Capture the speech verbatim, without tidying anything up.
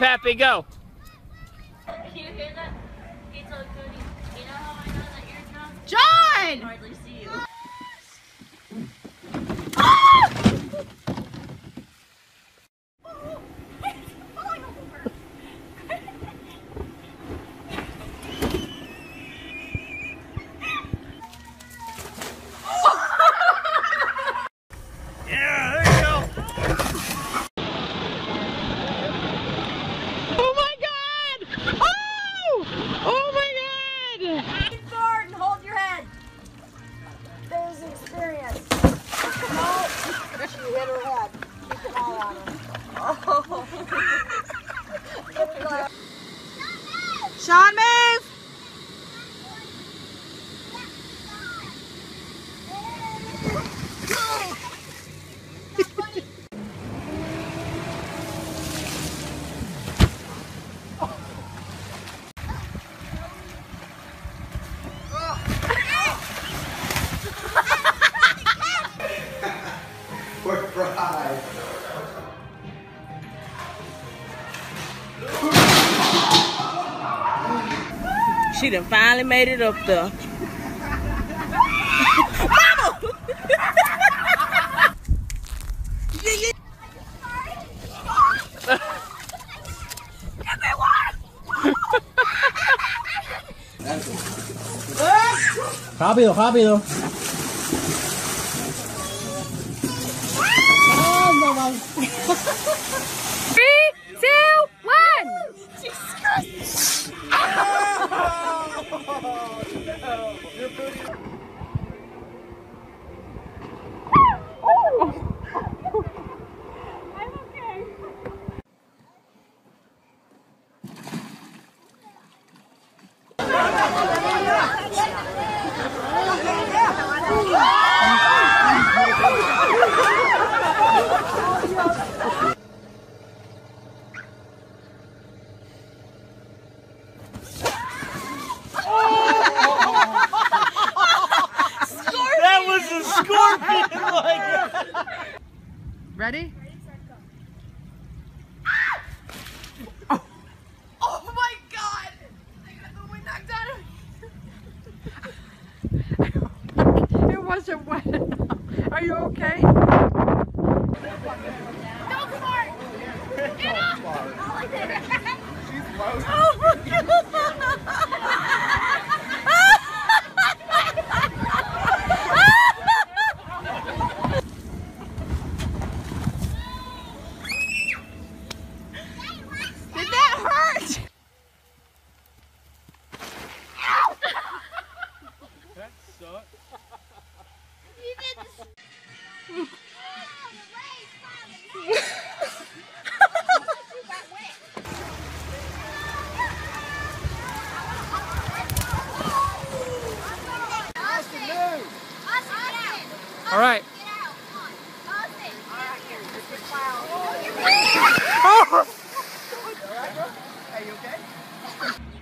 Pappy, go. Can you hear that? It's all good. You know how I know that you're drunk? John! I can hardly see you. Sean, move! For pride. She done finally made it up there. Mama! Rápido, rápido. Three, two, one. Jesus Christ. That was a scorpion like. Ready? Oh. Oh my God! I got the wind knocked out of me. It wasn't wet enough. Are you okay? Go for it. Anna. Oh my God! Did that hurt? That sucked. You did this. All right. Are you okay?